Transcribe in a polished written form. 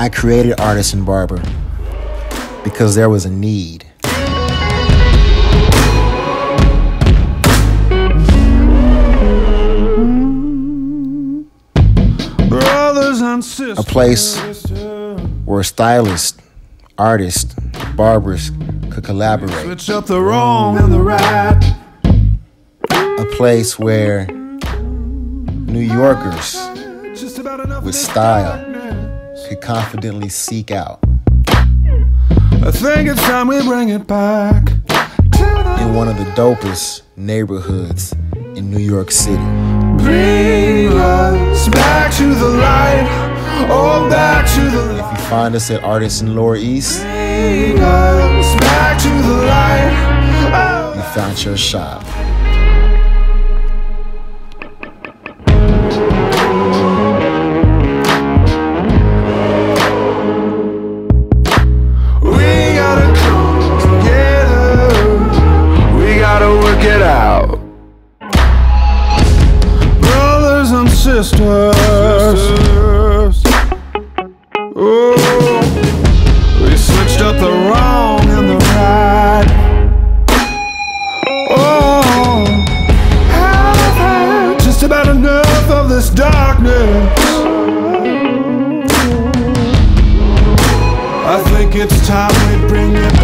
I created Artisan Barber because there was a need. A place where stylists, artists, barbers could collaborate. Switch up the wrong and the right. A place where New Yorkers with style could confidently seek out. I think it's time we bring it back In one of the dopest neighborhoods in New York City. Bring us back to the light, oh, back to the light. If you find us at Artisan Lower East, Bring us back to the light, oh. you found your shop. We gotta come together, we gotta work it out. Brothers and sisters, oh, we switched up the wrong and the right. Oh, I've had just about enough of this darkness. I think it's time we bring it